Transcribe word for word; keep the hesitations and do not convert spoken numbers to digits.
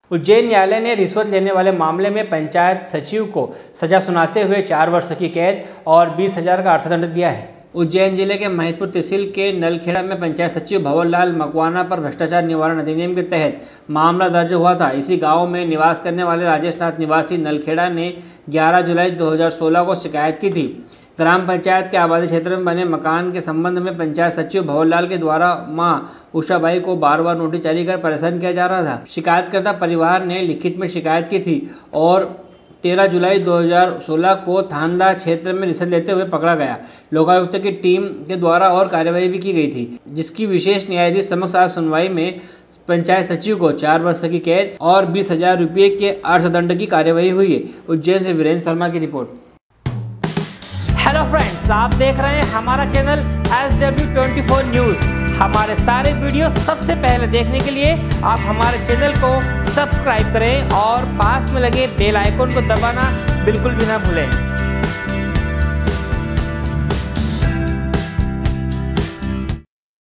उज्जैन न्यायालय ने रिश्वत लेने वाले मामले में पंचायत सचिव को सजा सुनाते हुए चार वर्ष की कैद और बीस हजार का अर्थदंड दिया है। उज्जैन जिले के महिदपुर तहसील के नलखेड़ा में पंचायत सचिव भंवरलाल मकवाना पर भ्रष्टाचार निवारण अधिनियम के तहत मामला दर्ज हुआ था। इसी गांव में निवास करने वाले राजेश नाथ निवासी नलखेड़ा ने ग्यारह जुलाई दो हज़ार सोलह को शिकायत की थी। ग्राम पंचायत के आबादी क्षेत्र में बने मकान के संबंध में पंचायत सचिव भंवरलाल के द्वारा मां उषाबाई को बार बार नोटिस जारी कर परेशान किया जा रहा था। शिकायतकर्ता परिवार ने लिखित में शिकायत की थी और तेरह जुलाई दो हज़ार सोलह को थानला क्षेत्र में रिश्वत लेते हुए पकड़ा गया। लोकायुक्त की टीम के द्वारा और कार्यवाही भी की गई थी, जिसकी विशेष न्यायाधीश समक्ष आज सुनवाई में पंचायत सचिव को चार वर्ष की कैद और बीस हजार रुपये के अर्थदंड की कार्यवाही हुई है। उज्जैन से वीरेंद्र शर्मा की रिपोर्ट। हेलो फ्रेंड्स, आप देख रहे हैं हमारा channel S W twenty four news. हमारे सारे वीडियो सबसे पहले देखने के लिए आप हमारे चैनल को सब्सक्राइब करें और पास में लगे बेल आइकन को दबाना बिल्कुल भी ना भूलें।